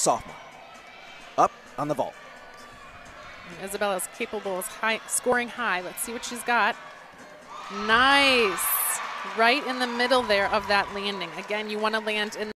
sophomore. Up on the vault. Isabella's capable of scoring high. Let's see what she's got. Nice. Right in the middle there of that landing. Again, you want to land in